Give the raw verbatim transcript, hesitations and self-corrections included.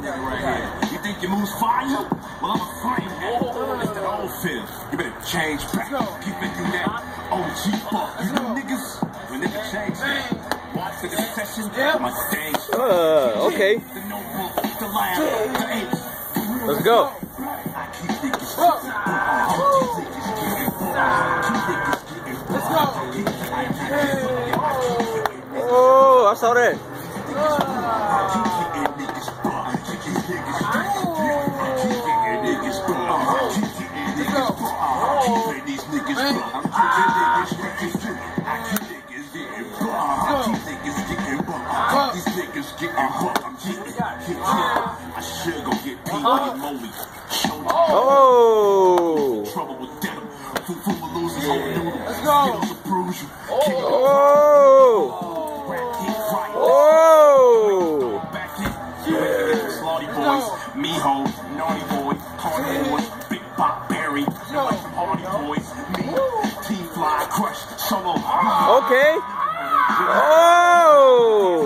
nigga right here. You think your move's fire? Well, I'm a flame head. It's that old feel. You better change back. Keep thinking that O G fuck. You new niggas? When niggas change that. Watch for this session. My stage. Uh, okay. The notebook, the lab, the apes. Let's go. Oh, I saw that. Oh! Trouble with denim. Full of losers, whole noodle. Let's go. Oh! Oh! Back in. Slaughty boys, Miho, Naughty Boy, Hardy Boy, Big Pop Berry, Hardy Boys, me, Team Fly, Crush, Solo. Okay. Oh!